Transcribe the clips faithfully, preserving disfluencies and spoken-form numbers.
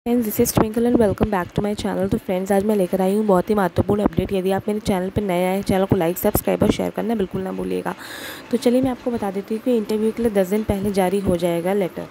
Friends, this is Twinkle and welcome back to my channel. तो friends, आज मैं लेकर आई हूँ बहुत ही महत्वपूर्ण अपडेट। यदि आप मेरे चैनल पर नए आए, चैनल को लाइक सब्सक्राइब और शेयर करना बिल्कुल ना भूलिएगा। तो चलिए मैं आपको बता देती हूँ कि इंटरव्यू के लिए दस दिन पहले जारी हो जाएगा लेटर।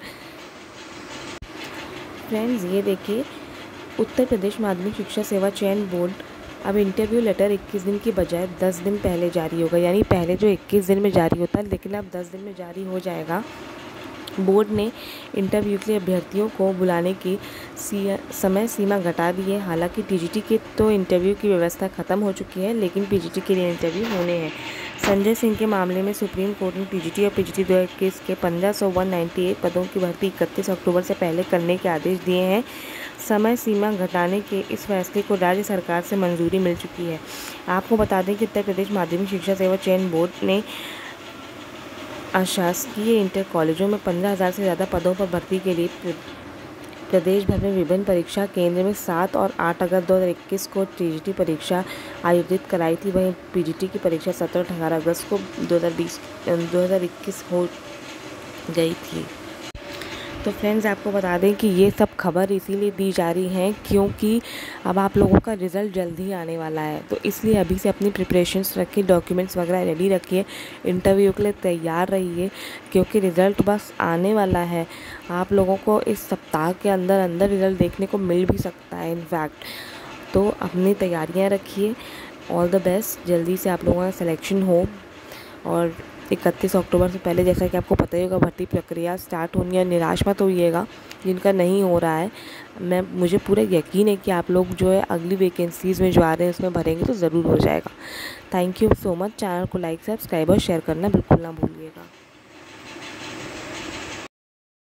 फ्रेंड्स, ये देखिए, उत्तर प्रदेश माध्यमिक शिक्षा सेवा चयन बोर्ड अब इंटरव्यू लेटर इक्कीस दिन की बजाय दस दिन पहले जारी होगा। यानी पहले जो इक्कीस दिन में जारी होता है, लेकिन अब दस दिन में जारी हो जाएगा। बोर्ड ने इंटरव्यू के लिए अभ्यर्थियों को बुलाने की समय सीमा घटा दी है। हालांकि टीजीटी के तो इंटरव्यू की व्यवस्था खत्म हो चुकी है, लेकिन पीजीटी के लिए इंटरव्यू होने हैं। संजय सिंह के मामले में सुप्रीम कोर्ट ने पीजीटी और पीजीटी दो हज़ार इक्कीस के पंद्रह सौ वन नाइन्टी एट पदों की भर्ती इकतीस अक्टूबर से पहले करने के आदेश दिए हैं। समय सीमा घटाने के इस फैसले को राज्य सरकार से मंजूरी मिल चुकी है। आपको बता दें कि उत्तर प्रदेश माध्यमिक शिक्षा सेवा चयन बोर्ड ने अशासकीय इंटर कॉलेजों में पंद्रह हज़ार से ज़्यादा पदों पर भर्ती के लिए प्रदेश भर में विभिन्न परीक्षा केंद्र में सात और आठ अगस्त दो हज़ार इक्कीस को टीजीटी परीक्षा आयोजित कराई थी। वहीं पीजीटी की परीक्षा सत्रह और अठारह अगस्त को दो हज़ार बीस दो हज़ार इक्कीस हो गई थी। तो फ्रेंड्स, आपको बता दें कि ये सब खबर इसीलिए दी जा रही है क्योंकि अब आप लोगों का रिज़ल्ट जल्द ही आने वाला है। तो इसलिए अभी से अपनी प्रिपरेशंस रखिए, डॉक्यूमेंट्स वगैरह रेडी रखिए, इंटरव्यू के लिए तैयार रहिए क्योंकि रिज़ल्ट बस आने वाला है। आप लोगों को इस सप्ताह के अंदर अंदर रिज़ल्ट देखने को मिल भी सकता है इनफैक्ट। तो अपनी तैयारियाँ रखिए। ऑल द बेस्ट, जल्दी से आप लोगों का सिलेक्शन हो। और इकतीस अक्टूबर से पहले, जैसा कि आपको पता ही होगा, भर्ती प्रक्रिया स्टार्ट होनी है। निराश मत होइएगा जिनका नहीं हो रहा है। मैं मुझे पूरा यकीन है कि आप लोग जो है अगली वैकेंसीज़ में जो आ रहे हैं उसमें भरेंगे तो ज़रूर हो जाएगा। Thank you so much. Channel को लाइक सब्सक्राइब और शेयर करना बिल्कुल ना भूलिएगा।